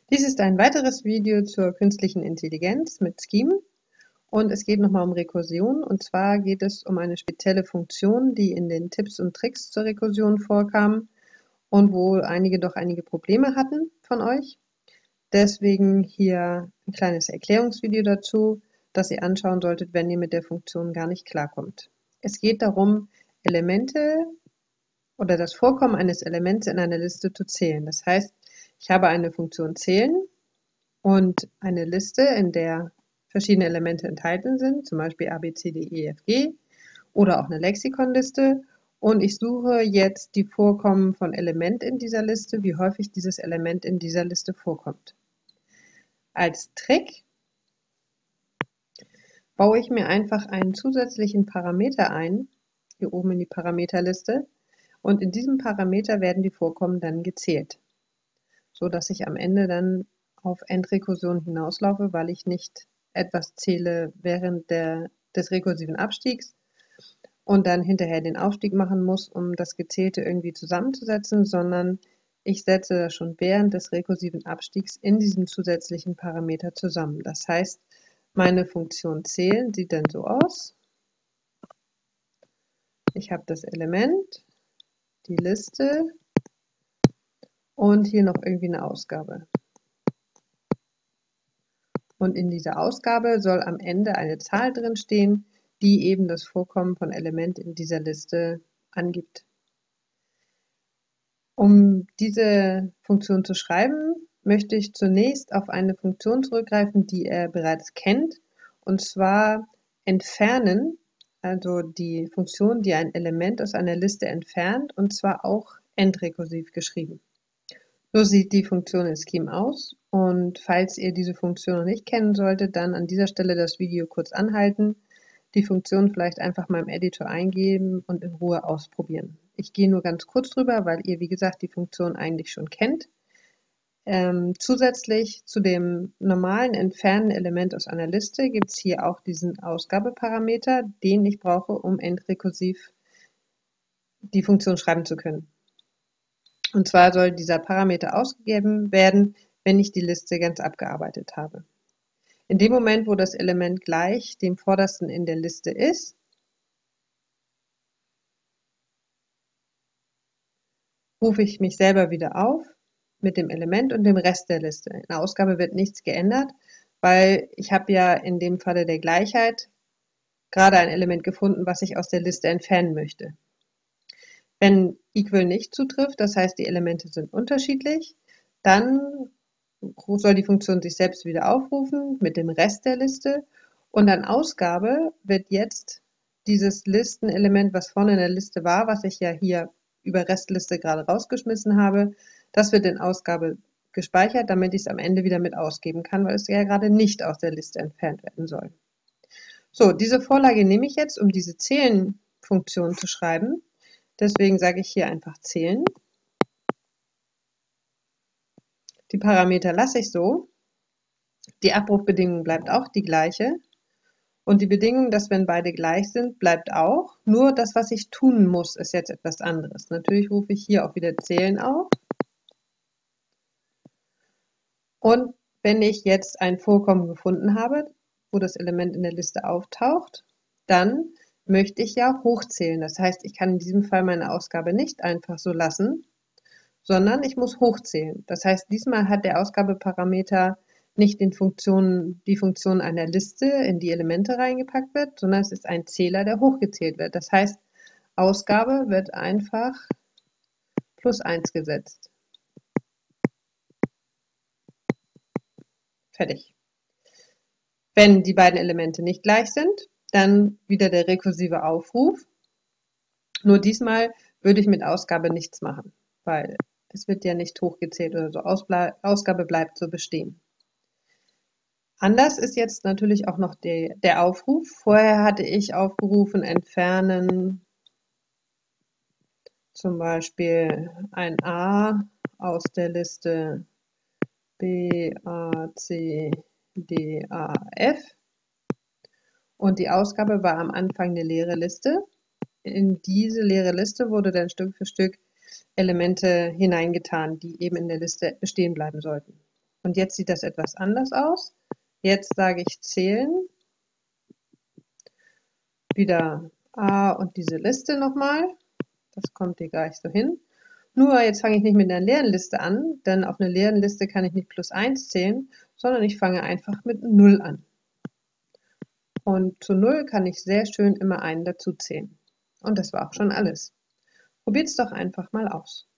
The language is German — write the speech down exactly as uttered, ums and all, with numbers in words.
Dies ist ein weiteres Video zur künstlichen Intelligenz mit Scheme und es geht nochmal um Rekursion, und zwar geht es um eine spezielle Funktion, die in den Tipps und Tricks zur Rekursion vorkam und wo einige doch einige Probleme hatten von euch. Deswegen hier ein kleines Erklärungsvideo dazu, das ihr anschauen solltet, wenn ihr mit der Funktion gar nicht klarkommt. Es geht darum, Elemente oder das Vorkommen eines Elements in einer Liste zu zählen. Das heißt, ich habe eine Funktion zählen und eine Liste, in der verschiedene Elemente enthalten sind, zum Beispiel A, B, C, D, E, F, G oder auch eine Lexikonliste. Und ich suche jetzt die Vorkommen von Element in dieser Liste, wie häufig dieses Element in dieser Liste vorkommt. Als Trick baue ich mir einfach einen zusätzlichen Parameter ein, hier oben in die Parameterliste, und in diesem Parameter werden die Vorkommen dann gezählt, so dass ich am Ende dann auf Endrekursion hinauslaufe, weil ich nicht etwas zähle während der, des rekursiven Abstiegs und dann hinterher den Aufstieg machen muss, um das Gezählte irgendwie zusammenzusetzen, sondern ich setze das schon während des rekursiven Abstiegs in diesem zusätzlichen Parameter zusammen. Das heißt, meine Funktion zählen sieht dann so aus. Ich habe das Element, die Liste und hier noch irgendwie eine Ausgabe. Und in dieser Ausgabe soll am Ende eine Zahl drin stehen, die eben das Vorkommen von Element in dieser Liste angibt. Um diese Funktion zu schreiben, möchte ich zunächst auf eine Funktion zurückgreifen, die ihr bereits kennt, und zwar entfernen, also die Funktion, die ein Element aus einer Liste entfernt, und zwar auch endrekursiv geschrieben. So sieht die Funktion in Scheme aus, und falls ihr diese Funktion noch nicht kennen solltet, dann an dieser Stelle das Video kurz anhalten, die Funktion vielleicht einfach mal im Editor eingeben und in Ruhe ausprobieren. Ich gehe nur ganz kurz drüber, weil ihr, wie gesagt, die Funktion eigentlich schon kennt. Ähm, zusätzlich zu dem normalen Entfernen Element aus einer Liste gibt es hier auch diesen Ausgabeparameter, den ich brauche, um endrekursiv die Funktion schreiben zu können. Und zwar soll dieser Parameter ausgegeben werden, wenn ich die Liste ganz abgearbeitet habe. In dem Moment, wo das Element gleich dem vordersten in der Liste ist, rufe ich mich selber wieder auf mit dem Element und dem Rest der Liste. In der Ausgabe wird nichts geändert, weil ich habe ja in dem Falle der Gleichheit gerade ein Element gefunden, was ich aus der Liste entfernen möchte. Wenn equal nicht zutrifft, das heißt, die Elemente sind unterschiedlich, dann soll die Funktion sich selbst wieder aufrufen mit dem Rest der Liste, und an Ausgabe wird jetzt dieses Listenelement, was vorne in der Liste war, was ich ja hier über Restliste gerade rausgeschmissen habe, das wird in Ausgabe gespeichert, damit ich es am Ende wieder mit ausgeben kann, weil es ja gerade nicht aus der Liste entfernt werden soll. So, diese Vorlage nehme ich jetzt, um diese Zählen-Funktion zu schreiben. Deswegen sage ich hier einfach zählen. Die Parameter lasse ich so. Die Abrufbedingung bleibt auch die gleiche. Und die Bedingung, dass wenn beide gleich sind, bleibt auch. Nur das, was ich tun muss, ist jetzt etwas anderes. Natürlich rufe ich hier auch wieder zählen auf. Und wenn ich jetzt ein Vorkommen gefunden habe, wo das Element in der Liste auftaucht, dann möchte ich ja hochzählen. Das heißt, ich kann in diesem Fall meine Ausgabe nicht einfach so lassen, sondern ich muss hochzählen. Das heißt, diesmal hat der Ausgabeparameter nicht den Funktionen, die Funktion einer Liste, in die Elemente reingepackt wird, sondern es ist ein Zähler, der hochgezählt wird. Das heißt, Ausgabe wird einfach plus eins gesetzt. Fertig. Wenn die beiden Elemente nicht gleich sind, dann wieder der rekursive Aufruf. Nur diesmal würde ich mit Ausgabe nichts machen, weil es wird ja nicht hochgezählt oder so. Ausgabe bleibt so bestehen. Anders ist jetzt natürlich auch noch die, der Aufruf. Vorher hatte ich aufgerufen, entfernen zum Beispiel ein A aus der Liste B, A, C, D, A, F. Und die Ausgabe war am Anfang eine leere Liste. In diese leere Liste wurde dann Stück für Stück Elemente hineingetan, die eben in der Liste bestehen bleiben sollten. Und jetzt sieht das etwas anders aus. Jetzt sage ich zählen, wieder A und diese Liste nochmal. Das kommt hier gleich so hin. Nur jetzt fange ich nicht mit einer leeren Liste an, denn auf einer leeren Liste kann ich nicht plus eins zählen, sondern ich fange einfach mit null an. Und zu null kann ich sehr schön immer einen dazu zählen. Und das war auch schon alles. Probiert es doch einfach mal aus.